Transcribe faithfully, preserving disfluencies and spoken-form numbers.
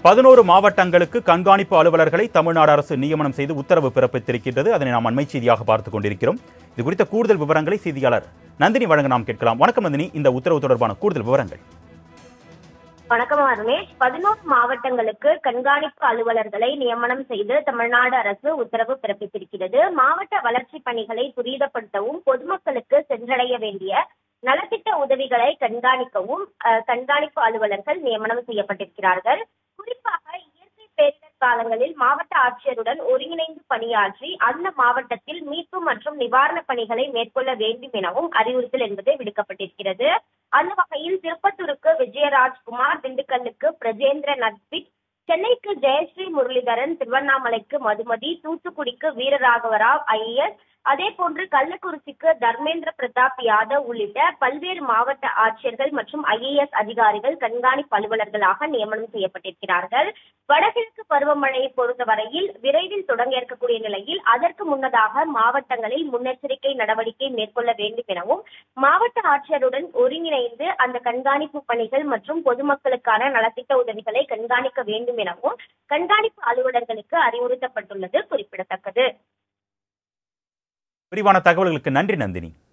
பதினோரு மாவட்டங்களுக்கு கண்காணிப்பு அலுவலர்களை தமிழ்நாடு அரசு நியமனம் செய்து உத்தரவு பிறப்பித்திருக்கின்றது. அதனை நாம் அண்மை செய்தியாக பார்த்துக் கொண்டிருக்கிறோம். இது குறித்த கூடுதல் விவரங்களை செய்தியாளர் நந்தினி வழங்க நாம் கேட்கலாம். வணக்கம் நந்தினி, இந்த உத்தரவு தொடர்பான கூடுதல் விவரங்கள். வணக்கம் ரமேஷ். பதினோரு மாவட்டங்களுக்கு கண்காணிப்பு அலுவலர்களை நியமனம் செய்து தமிழ்நாடு அரசு உத்தரவு பிறப்பித்திருக்கிறது. மாவட்ட வளர்ச்சி பணிகளை துரிதப்படுத்தவும் பொதுமக்களுக்கு சென்றடைய வேண்டிய நலத்திட்ட உதவிகளை கண்காணிக்கவும் கண்காணிப்பு அலுவலர்கள் நியமனம் செய்யப்பட்டிருக்கிறார்கள். குறிப்பாக இயற்கை பேரிடர் காலங்களில் மாவட்ட ஆட்சியருடன் ஒருங்கிணைந்து பணியாற்றி அந்த மாவட்டத்தில் மீட்பு மற்றும் நிவாரண பணிகளை மேற்கொள்ள வேண்டும் எனவும் அறிவுறுத்தல் என்பது விடுக்கப்பட்டிருக்கிறது. அந்த வகையில் திருப்பத்தூருக்கு விஜயராஜ்குமார், திண்டுக்கல்லுக்கு பிரஜேந்திர நட்பிட், சென்னைக்கு ஜெயஸ்ரீ முரளிதரன், திருவண்ணாமலைக்கு மதுமதி, தூத்துக்குடிக்கு வீரராகவராவ் ஐஏஎஸ், அதே போன்று கள்ளக்குறிச்சிக்கு தர்மேந்திர பிரதாப் யாதவ் உள்ளிட்ட பல்வேறு மாவட்ட ஆட்சியர்கள் மற்றும் ஐஏஎஸ் அதிகாரிகள் கண்காணிப்பு அலுவலர்களாக நியமனம் செய்யப்பட்டிருக்கிறார்கள். வடகிழக்கு பருவமழையை பொறுத்தவரையில் விரைவில் தொடங்க இருக்கக்கூடிய நிலையில் அதற்கு முன்னதாக மாவட்டங்களில் முன்னெச்சரிக்கை நடவடிக்கை மேற்கொள்ள வேண்டும் எனவும் மாவட்ட ஆட்சியருடன் ஒருங்கிணைந்து அந்த கண்காணிப்பு பணிகள் மற்றும் பொதுமக்களுக்கான நலத்திட்ட உதவிகளை கண்காணிக்க வேண்டும் எனவும் கண்காணிப்பு அலுவலர்களுக்கு அறிவுறுத்தப்பட்டுள்ளது குறிப்பிடத்தக்கது. விரிவான தகவல்களுக்கு நன்றி நந்தினி.